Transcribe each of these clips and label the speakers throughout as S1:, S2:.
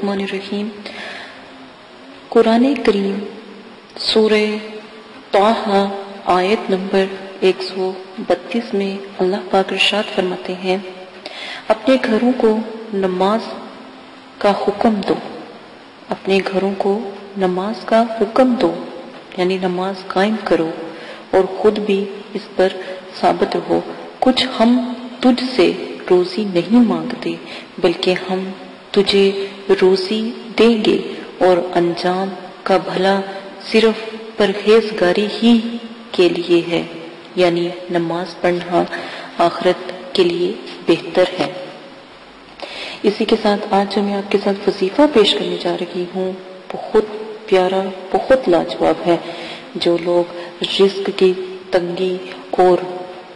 S1: बिस्मिल्लाहिर्रहमानिर्रहीम। कुरान करीम सूरह ताहा आयत नंबर 132 में अल्लाह पाक इरशाद फरमाते हैं, अपने घरों को नमाज का हुक्म दो, अपने घरों को नमाज का हुक्म दो, यानी नमाज कायम करो और खुद भी इस पर साबित रहो। कुछ हम तुझसे रोजी नहीं मांगते, बल्कि हम तुझे रोजी देंगे और अंजाम का भला सिर्फ परहेजगारी ही के लिए है, यानी नमाज पढ़ना आखिरत के लिए बेहतर है। इसी के साथ आज जो मैं आपके साथ वजीफा पेश करने जा रही हूँ बहुत प्यारा, बहुत लाजवाब है। जो लोग रिस्क की तंगी और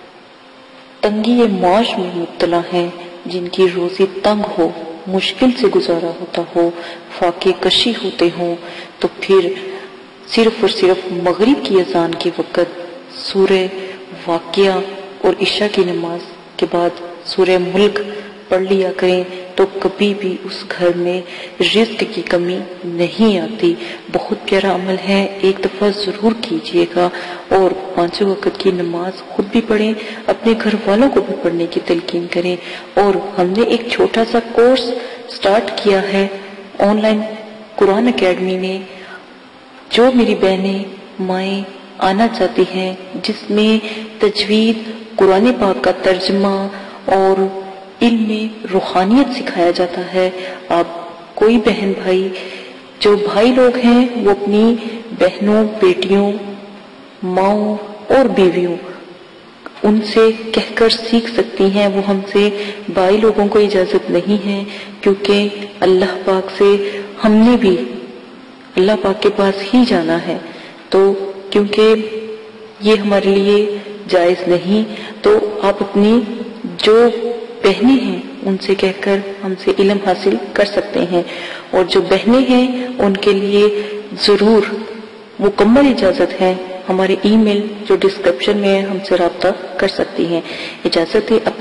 S1: तंगी मौज में मुब्तला हैं, जिनकी रोजी तंग हो, मुश्किल से गुजारा होता हो, फाके कशी होते हों, तो फिर सिर्फ और सिर्फ मगरिब की अजान के वक़्त सूरह वाक़िया और इशा की नमाज के बाद सूरह मुल्क पढ़ लिया करें, तो कभी भी उस घर में रिज़्क की कमी नहीं आती। बहुत प्यारा अमल है, एक दफ़ा ज़रूर कीजिएगा और 5 वक़्त की नमाज खुद भी पढ़ें, अपने घर वालों को भी पढ़ने की तलकीन करें। और हमने एक छोटा सा कोर्स स्टार्ट किया है ऑनलाइन कुरान अकेडमी में, जो मेरी बहनें माएँ आना चाहती हैं, जिसमें तजवीद, कुरान पाक का तर्जमा और इल्म रूहानियत सिखाया जाता है। आप कोई बहन भाई, जो भाई लोग हैं, वो अपनी बहनों, बेटियों, माओं और बीवियों उनसे कहकर सीख सकती हैं। वो हमसे भाई लोगों को इजाजत नहीं है, क्योंकि अल्लाह पाक से हमने भी अल्लाह पाक के पास ही जाना है, तो क्योंकि ये हमारे लिए जायज नहीं, तो आप अपनी जो बहनें हैं उनसे कहकर हमसे इल्म हासिल कर सकते हैं। और जो बहनें हैं उनके लिए जरूर मुकम्मल इजाजत है, हमारे ईमेल जो डिस्क्रिप्शन में है हमसे राब्ता कर सकती हैं। इजाजत है।